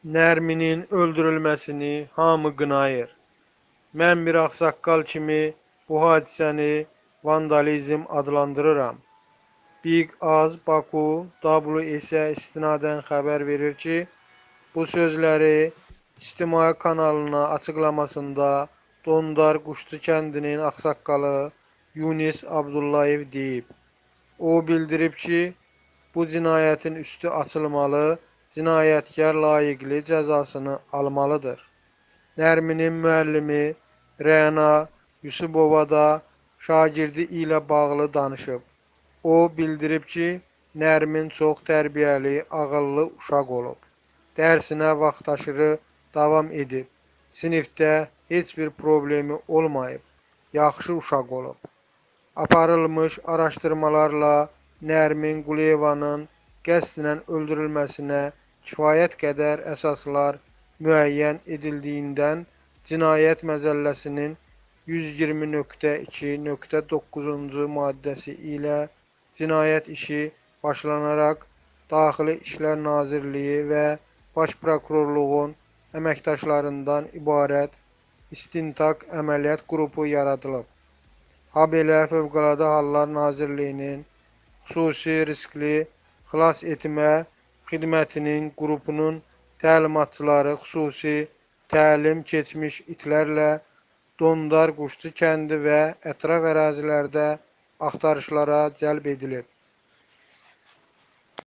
Nərminin öldürülməsini hamı qınayır. Mən bir ağsaqqal kimi bu hadisəni vandalizm adlandırıram. Big Az Baku WS-ə istinadən xəbər verir ki, bu sözləri ictimai kanalına açıqlamasında Dondar Quşçu kəndinin ağsaqqalı Yunis Abdullayev deyib. O bildirib ki, bu cinayətin üstü açılmalı, cinayətkar layiqli cəzasını almalıdır. Nərminin müəllimi Rəna Yusubova da şagirdi ilə bağlı danışıb. O bildirib ki, Nərmin çox tərbiyəli, ağıllı uşaq olub. Dərsinə vaxtaşırı davam edib. Sinifdə heç bir problemi olmayıb. Yaxşı uşaq olub. Aparılmış araşdırmalarla Nərmin Quliyevanın qəsdlə öldürülməsinə kifayət qədər əsaslar müəyyən edildiyindən Cinayət Məcəlləsinin 120.2.9-cu maddəsi ilə cinayət işi başlanaraq Daxili İşlər Nazirliyi və Baş Prokurorluğun əməkdaşlarından ibarət istintaq əməliyyat qrupu yaradılıb. Habelə Fövqəladə Hallar Nazirliyinin xüsusi riskli xilas etmə xidmətinin qrupunun təlimatçıları xüsusi təlim keçmiş itlərlə Dondar Quşçu kəndi və ətraf ərazilərdə axtarışlara cəlb edilib.